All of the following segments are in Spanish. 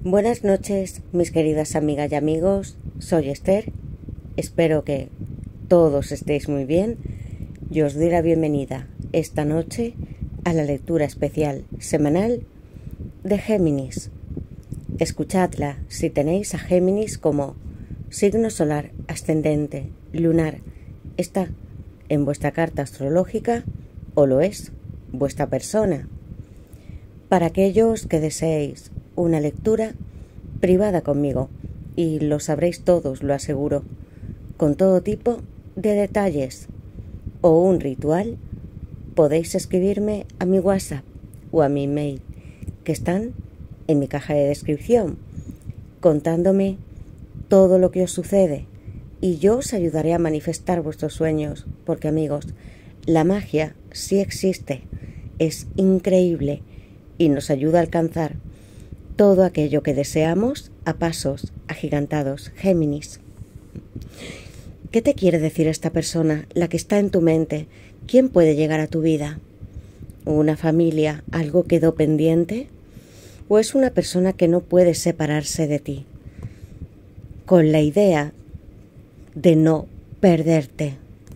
Buenas noches, mis queridas amigas y amigos. Soy Esther. Espero que todos estéis muy bien. Yo os doy la bienvenida esta noche a la lectura especial semanal de Géminis. Escuchadla si tenéis a Géminis como signo solar, ascendente, lunar. Está en vuestra carta astrológica o lo es vuestra persona. Para aquellos que deseéis una lectura privada conmigo, y lo sabréis todos, lo aseguro, con todo tipo de detalles o un ritual, podéis escribirme a mi WhatsApp o a mi email, que están en mi caja de descripción, contándome todo lo que os sucede, y yo os ayudaré a manifestar vuestros sueños, porque amigos, la magia sí existe, es increíble y nos ayuda a alcanzar todo aquello que deseamos a pasos agigantados. Géminis. ¿Qué te quiere decir esta persona, la que está en tu mente? ¿Quién puede llegar a tu vida? ¿Una familia? ¿Algo quedó pendiente? ¿O es una persona que no puede separarse de ti? Con la idea de no perderte.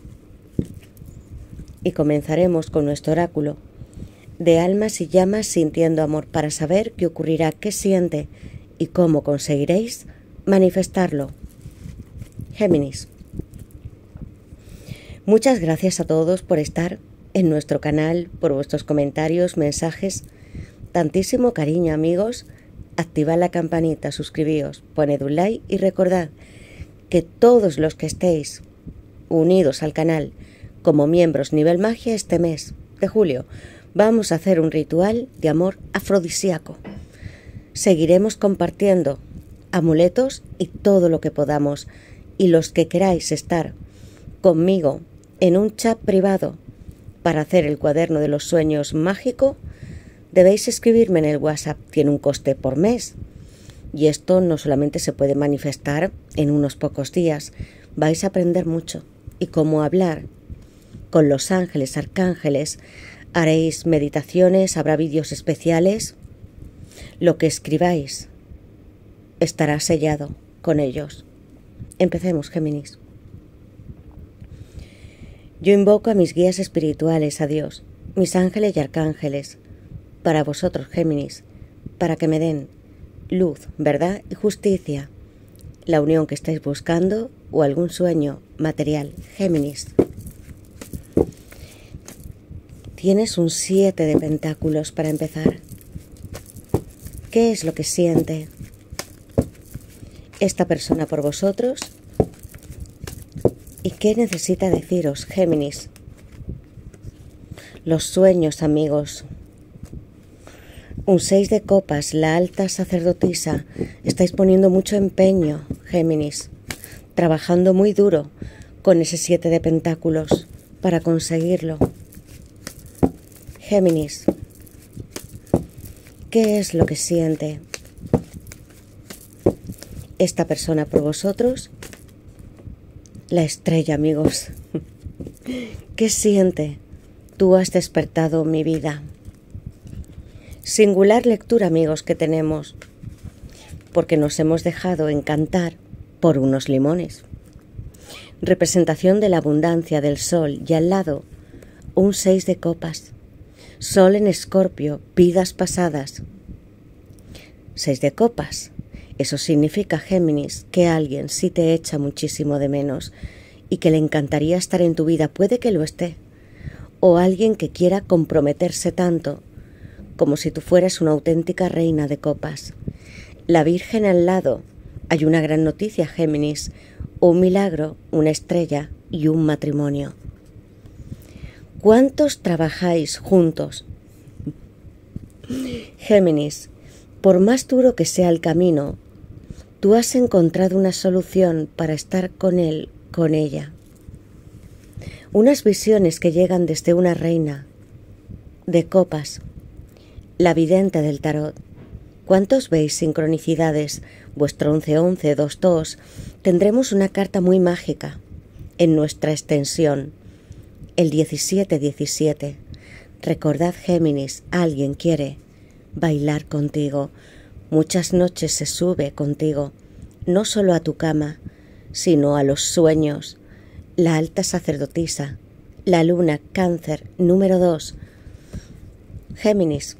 Y comenzaremos con nuestro oráculo de almas y llamas sintiendo amor para saber qué ocurrirá, qué siente y cómo conseguiréis manifestarlo. Géminis. Muchas gracias a todos por estar en nuestro canal, por vuestros comentarios, mensajes. Tantísimo cariño, amigos. Activad la campanita, suscribíos, poned un like y recordad que todos los que estéis unidos al canal como miembros nivel magia este mes de julio vamos a hacer un ritual de amor afrodisíaco. Seguiremos compartiendo amuletos y todo lo que podamos. Y los que queráis estar conmigo en un chat privado para hacer el cuaderno de los sueños mágico, debéis escribirme en el WhatsApp. Tiene un coste por mes. Y esto no solamente se puede manifestar en unos pocos días. Vais a aprender mucho. Y cómo hablar con los ángeles, arcángeles. Haréis meditaciones, habrá vídeos especiales. Lo que escribáis estará sellado con ellos. Empecemos, Géminis. Yo invoco a mis guías espirituales, a Dios, mis ángeles y arcángeles, para vosotros, Géminis, para que me den luz, verdad y justicia, la unión que estáis buscando o algún sueño material. Géminis. Tienes un 7 de pentáculos para empezar. ¿Qué es lo que siente esta persona por vosotros? ¿Y qué necesita deciros, Géminis? Los sueños, amigos. Un 6 de copas, la alta sacerdotisa. Estáis poniendo mucho empeño, Géminis. Trabajando muy duro con ese 7 de pentáculos para conseguirlo. Géminis, ¿qué es lo que siente esta persona por vosotros? La estrella, amigos. ¿Qué siente? Tú has despertado mi vida. Singular lectura, amigos, que tenemos, porque nos hemos dejado encantar por unos limones. Representación de la abundancia del sol y al lado un 6 de copas. Sol en Escorpio, vidas pasadas. 6 de copas. Eso significa, Géminis, que alguien sí te echa muchísimo de menos y que le encantaría estar en tu vida. Puede que lo esté. O alguien que quiera comprometerse tanto como si tú fueras una auténtica reina de copas. La Virgen al lado. Hay una gran noticia, Géminis. Un milagro, una estrella y un matrimonio. ¿Cuántos trabajáis juntos? Géminis, por más duro que sea el camino, tú has encontrado una solución para estar con él, con ella. Unas visiones que llegan desde una reina de copas, la vidente del tarot. ¿Cuántos veis sincronicidades? Vuestro 11-11, 2-2. Tendremos una carta muy mágica en nuestra extensión. El 17-17. Recordad, Géminis, alguien quiere bailar contigo. Muchas noches se sube contigo, no solo a tu cama, sino a los sueños. La alta sacerdotisa, la luna, Cáncer, número 2. Géminis.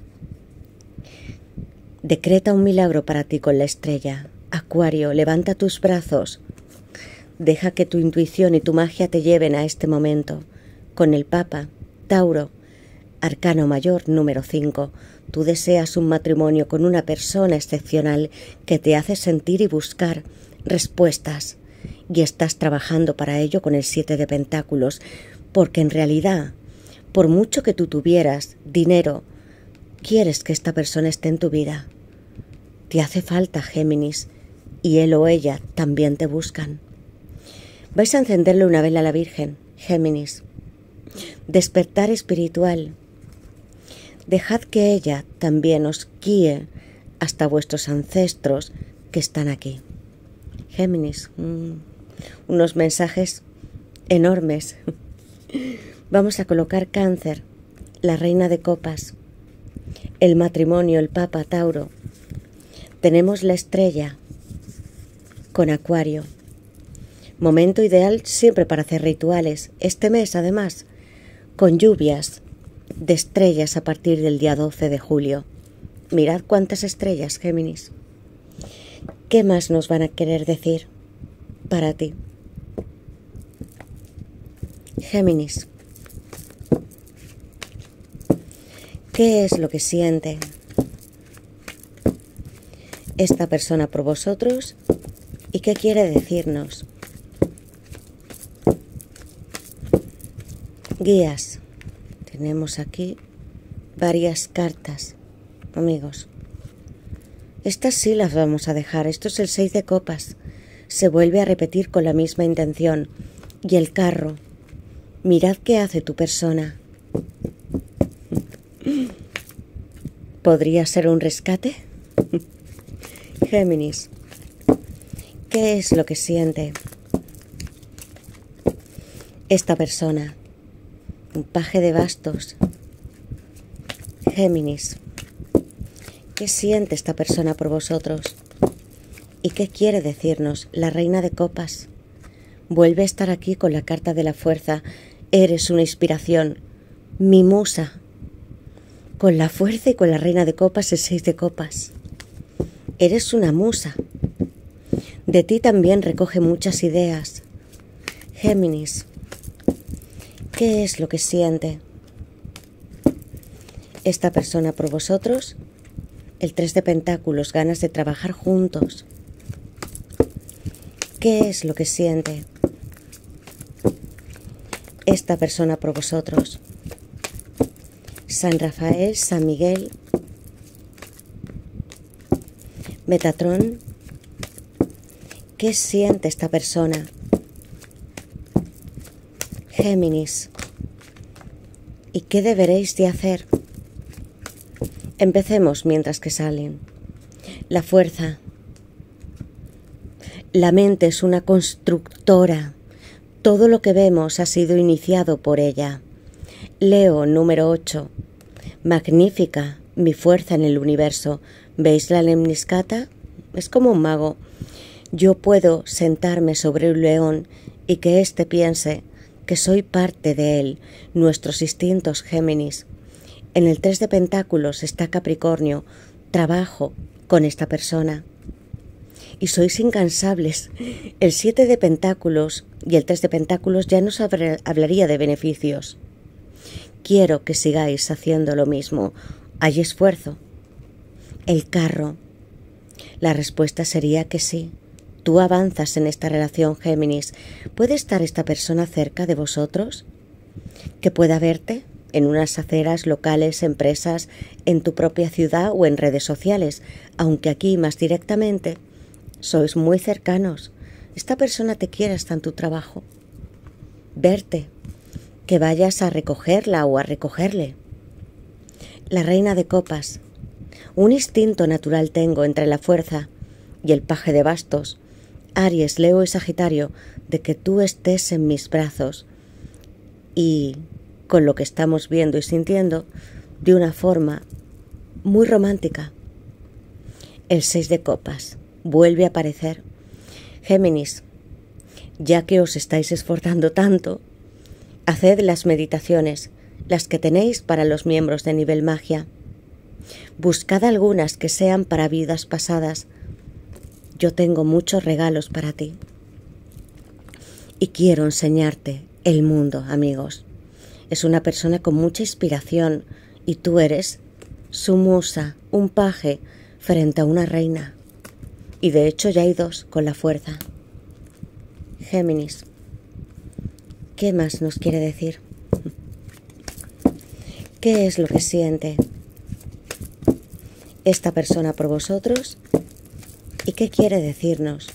Decreta un milagro para ti con la estrella. Acuario, levanta tus brazos. Deja que tu intuición y tu magia te lleven a este momento. Con el Papa, Tauro, arcano mayor, número 5. Tú deseas un matrimonio con una persona excepcional que te hace sentir y buscar respuestas. Y estás trabajando para ello con el 7 de pentáculos, porque en realidad, por mucho que tú tuvieras dinero, quieres que esta persona esté en tu vida. Te hace falta, Géminis, y él o ella también te buscan. Vais a encenderle una vela a la Virgen, Géminis. Despertar espiritual. Dejad que ella también os guíe hasta vuestros ancestros que están aquí. Géminis, unos mensajes enormes. Vamos a colocar Cáncer, la reina de copas, el matrimonio, el Papa, Tauro. Tenemos la estrella con Acuario. Momento ideal siempre para hacer rituales. Este mes, además, con lluvias de estrellas a partir del día 12 de julio. Mirad cuántas estrellas, Géminis. ¿Qué más nos van a querer decir para ti? Géminis. ¿Qué es lo que siente esta persona por vosotros y qué quiere decirnos? Guías. Tenemos aquí varias cartas, amigos. Estas sí las vamos a dejar. Esto es el 6 de copas. Se vuelve a repetir con la misma intención. Y el carro. Mirad qué hace tu persona. ¿Podría ser un rescate? Géminis. ¿Qué es lo que siente esta persona? Un paje de bastos. Géminis. ¿Qué siente esta persona por vosotros? ¿Y qué quiere decirnos? La reina de copas. Vuelve a estar aquí con la carta de la fuerza. Eres una inspiración. Mi musa. Con la fuerza y con la reina de copas, el 6 de copas. Eres una musa. De ti también recoge muchas ideas. Géminis. ¿Qué es lo que siente esta persona por vosotros? El 3 de pentáculos, ganas de trabajar juntos. ¿Qué es lo que siente esta persona por vosotros? San Rafael, San Miguel, Metatrón. ¿Qué siente esta persona? Géminis. ¿Y qué deberéis de hacer? Empecemos mientras que salen. La fuerza. La mente es una constructora. Todo lo que vemos ha sido iniciado por ella. Leo, número 8. Magnífica, mi fuerza en el universo. ¿Veis la lemniscata? Es como un mago. Yo puedo sentarme sobre un león y que éste piense que soy parte de él. Nuestros instintos, Géminis. En el 3 de pentáculos está Capricornio. Trabajo con esta persona. Y sois incansables. El 7 de pentáculos y el 3 de pentáculos ya nos hablaría de beneficios. Quiero que sigáis haciendo lo mismo. ¿Hay esfuerzo? El carro. La respuesta sería que sí. Tú avanzas en esta relación, Géminis. ¿Puede estar esta persona cerca de vosotros? ¿Que pueda verte en unas aceras locales, empresas, en tu propia ciudad o en redes sociales? Aunque aquí más directamente sois muy cercanos. Esta persona te quiere hasta en tu trabajo. Verte. Que vayas a recogerla o a recogerle. La reina de copas. Un instinto natural tengo entre la fuerza y el paje de bastos. Aries, Leo y Sagitario, de que tú estés en mis brazos y con lo que estamos viendo y sintiendo de una forma muy romántica. El 6 de copas vuelve a aparecer. Géminis, ya que os estáis esforzando tanto, haced las meditaciones, las que tenéis para los miembros de nivel magia. Buscad algunas que sean para vidas pasadas. Yo tengo muchos regalos para ti. Y quiero enseñarte el mundo, amigos. Es una persona con mucha inspiración y tú eres su musa, un paje frente a una reina. Y de hecho ya hay dos con la fuerza. Géminis, ¿qué más nos quiere decir? ¿Qué es lo que siente esta persona por vosotros? ¿Y qué quiere decirnos?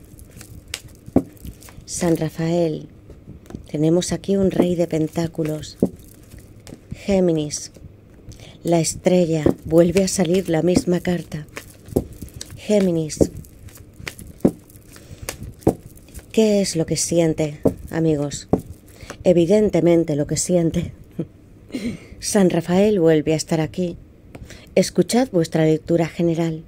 San Rafael, tenemos aquí un rey de pentáculos. Géminis, la estrella, vuelve a salir la misma carta. Géminis, ¿qué es lo que siente, amigos? Evidentemente lo que siente. San Rafael vuelve a estar aquí. Escuchad vuestra lectura general.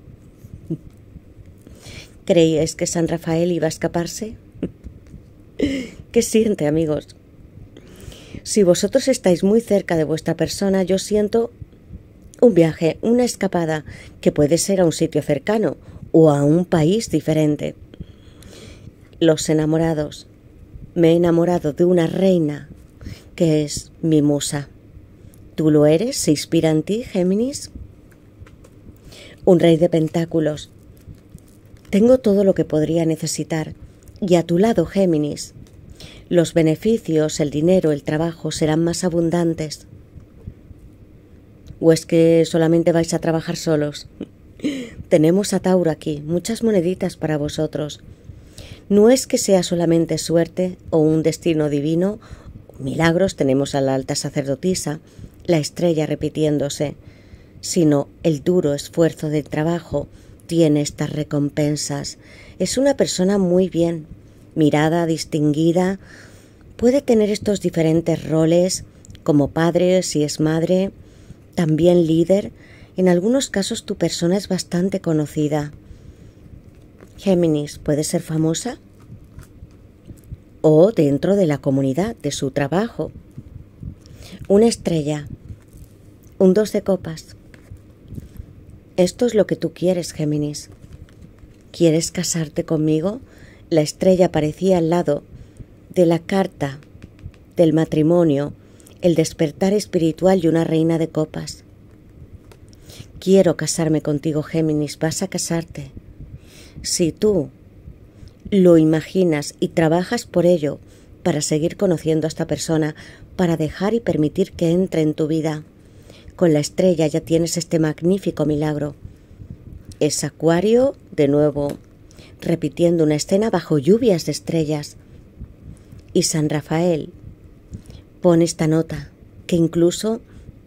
¿Creíais que San Rafael iba a escaparse? ¿Qué siente, amigos? Si vosotros estáis muy cerca de vuestra persona, yo siento un viaje, una escapada, que puede ser a un sitio cercano o a un país diferente. Los enamorados. Me he enamorado de una reina que es mi musa. ¿Tú lo eres? ¿Se inspira en ti, Géminis? Un rey de pentáculos. Tengo todo lo que podría necesitar. Y a tu lado, Géminis, los beneficios, el dinero, el trabajo serán más abundantes. ¿O es que solamente vais a trabajar solos? Tenemos a Tauro aquí, muchas moneditas para vosotros. No es que sea solamente suerte o un destino divino, milagros, tenemos a la alta sacerdotisa, la estrella repitiéndose, sino el duro esfuerzo del trabajo tiene estas recompensas. Es una persona muy bien, mirada, distinguida, puede tener estos diferentes roles como padre, si es madre, también líder. En algunos casos tu persona es bastante conocida. Géminis, puede ser famosa o dentro de la comunidad de su trabajo. Una estrella, un 2 de copas. Esto es lo que tú quieres, Géminis. ¿Quieres casarte conmigo? La estrella aparecía al lado de la carta del matrimonio, el despertar espiritual y una reina de copas. Quiero casarme contigo, Géminis. Vas a casarte. Si tú lo imaginas y trabajas por ello para seguir conociendo a esta persona, para dejar y permitir que entre en tu vida, con la estrella ya tienes este magnífico milagro. Es Acuario, de nuevo, repitiendo una escena bajo lluvias de estrellas. Y San Rafael pone esta nota, que incluso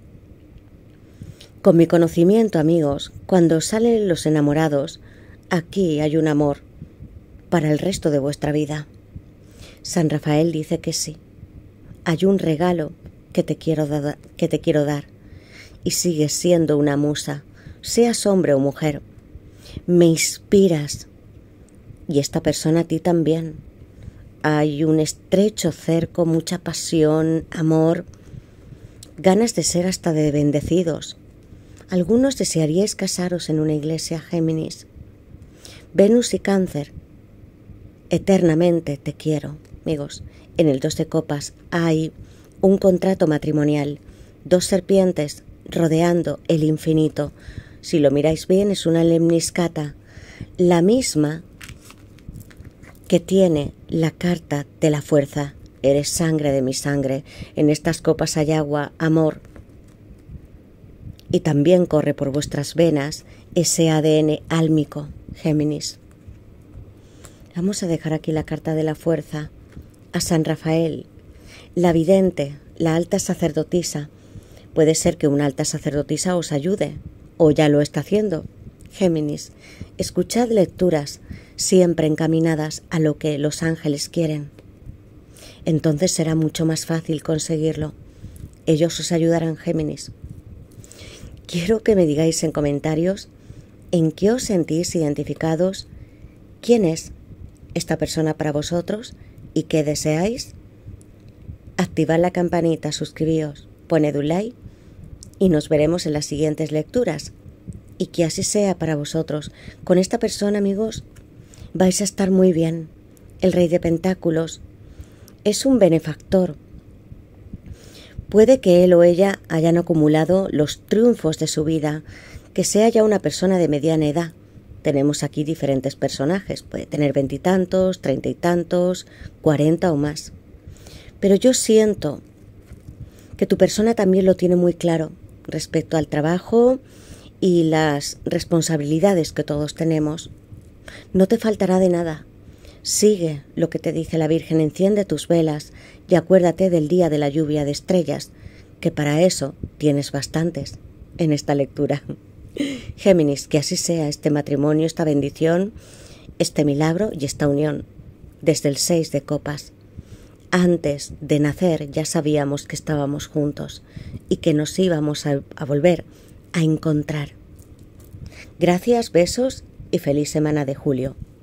con mi conocimiento, amigos, cuando salen los enamorados, aquí hay un amor para el resto de vuestra vida. San Rafael dice que sí. Hay un regalo que te quiero dar. Y sigues siendo una musa, seas hombre o mujer. Me inspiras. Y esta persona a ti también. Hay un estrecho cerco, mucha pasión, amor, ganas de ser hasta de bendecidos. Algunos desearíais casaros en una iglesia, Géminis. Venus y Cáncer. Eternamente te quiero, amigos. En el 2 de copas hay un contrato matrimonial, 2 serpientes rodeando el infinito. Si lo miráis bien, es una lemniscata, la misma que tiene la carta de la fuerza. Eres sangre de mi sangre. En estas copas hay agua, amor. Y también corre por vuestras venas ese ADN álmico, Géminis. Vamos a dejar aquí la carta de la fuerza a San Rafael, la vidente, la alta sacerdotisa. Puede ser que una alta sacerdotisa os ayude, o ya lo está haciendo. Géminis, escuchad lecturas siempre encaminadas a lo que los ángeles quieren. Entonces será mucho más fácil conseguirlo. Ellos os ayudarán, Géminis. Quiero que me digáis en comentarios en qué os sentís identificados, quién es esta persona para vosotros y qué deseáis. Activad la campanita, suscribíos, poned un like y nos veremos en las siguientes lecturas. Y que así sea para vosotros. Con esta persona, amigos, vais a estar muy bien. El Rey de Pentáculos es un benefactor. Puede que él o ella hayan acumulado los triunfos de su vida, que sea ya una persona de mediana edad. Tenemos aquí diferentes personajes, puede tener 20 y tantos, 30 y tantos, 40 o más. Pero yo siento que tu persona también lo tiene muy claro respecto al trabajo y las responsabilidades que todos tenemos. No te faltará de nada. Sigue lo que te dice la Virgen, enciende tus velas y acuérdate del día de la lluvia de estrellas, que para eso tienes bastantes en esta lectura. Géminis, que así sea este matrimonio, esta bendición, este milagro y esta unión. Desde el 6 de copas. Antes de nacer ya sabíamos que estábamos juntos y que nos íbamos a volver a encontrar. Gracias, besos y feliz semana de julio.